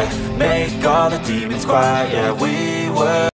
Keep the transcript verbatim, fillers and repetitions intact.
make all the demons quiet. Yeah, we were